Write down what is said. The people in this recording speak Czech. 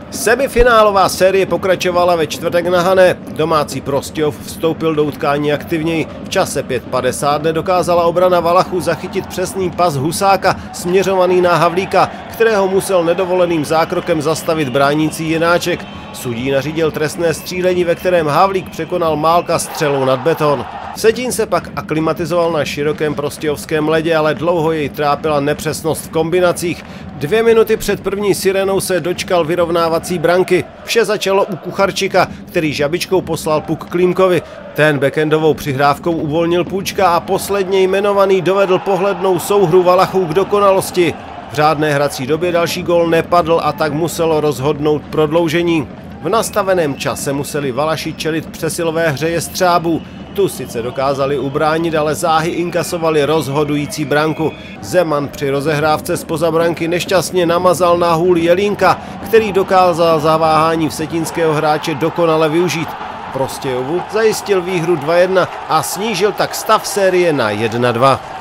Semifinálová série pokračovala ve čtvrtek na Hané. Domácí Prostějov vstoupil do utkání aktivněji. V čase 5:50 nedokázala obrana Valachů zachytit přesný pas Husáka směřovaný na Havlíka, kterého musel nedovoleným zákrokem zastavit bránící Jenáček. Sudí nařídil trestné střílení, ve kterém Havlík překonal Málka střelou nad beton. Vsetín se pak aklimatizoval na širokém prostějovském ledě, ale dlouho jej trápila nepřesnost v kombinacích. 2 minuty před první sirenou se dočkal vyrovnávací branky. Vše začalo u Kucharčika, který žabičkou poslal puk Klímkovi. Ten backendovou přihrávkou uvolnil Půčka a posledně jmenovaný dovedl pohlednou souhru Valachů k dokonalosti. V řádné hrací době další gól nepadl a tak muselo rozhodnout prodloužení. V nastaveném čase museli Valaši čelit přesilové hře Jestřábů. Tu sice dokázali ubránit, ale záhy inkasovali rozhodující branku. Zeman při rozehrávce zpoza branky nešťastně namazal na hůl Jelínka, který dokázal zaváhání vsetínského hráče dokonale využít. Prostějovu zajistil výhru 2:1 a snížil tak stav série na 1:2.